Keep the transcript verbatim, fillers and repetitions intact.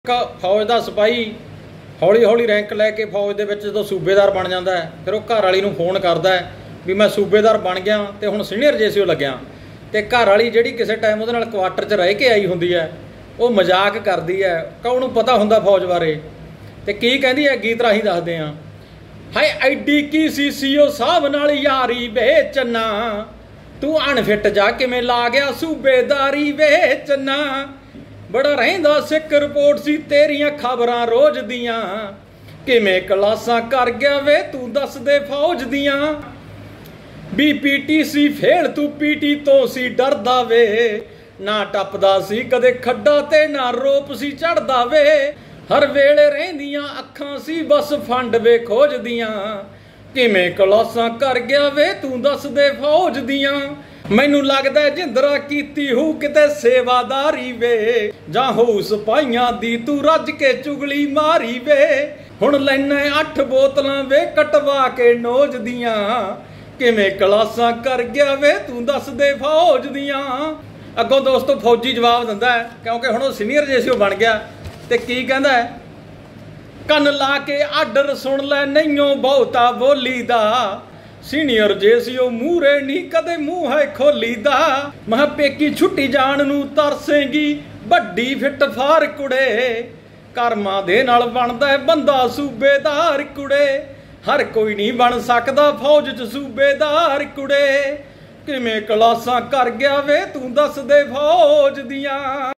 फौज का सिपाही हौली हौली रैंक लैके फौज के जो सूबेदार बन जाता है, फिर वो घर वाली फोन करता है भी मैं सूबेदार बन गया तो हुण सीनियर जे सी ओ लग्या। तो घर वाली जी किसी टाइम वो क्वार्टर च रह के आई होंगी है, वो मजाक करती है, कौन पता होंगे फौज बारे। तो की कहती है गीत राही दसदे आ, हाय एडी की सी सी ओ साहब नाल यारी बेचना, तू अनफिट जा किवें ला गया सूबेदारी बेचना, बड़ा रहिंदा सिख रिपोर्ट सी तेरियां खबरां रोज दियां, किवें क्लासां कर गया वे तू दस दे फौज दियां, B P T C fail तू पी टी तो सी डरदा वे, ना टपदा सी कदे खड्डा ते ना रोप सी चढ़दा वे, हर वेले रहिंदियां अखां सी बस फंड वे खोज दियां, किवें क्लासां कर गया वे तू दस दे फौज दियां। मैनू लगदा जिंदरा कीती हू किते सेवादारी वे, जां हो सिपाहियां दी तू रज के चुगली मारी वे, हुण लैना अठ बोतलां वे कटवा के नोज दियां, किवें क्लासां कर गया वे तू दस दे फौज दियां। अगों दोस्तों फौजी जवाब दिंदा है, क्योंकि हुण सीनियर जे सी ओ बन गया। ते की कहंदा है, कन ला के आर्डर सुन लै नहींओ बहुता बोली दा, सीनियर जे सी ओ मूरे नहीं कदे मूँह है खोली दा, मह पेकी छुट्टी जान नू तरसेंगी बड्डी फिट फार कुड़े, कर्मा दे नाल बनदा है बंदा सूबेदार कुड़े, हर कोई नहीं बन सकदा फौज च सूबेदार कुड़े, किवें क्लासां कर गया वे तू दस दे फौज दियां।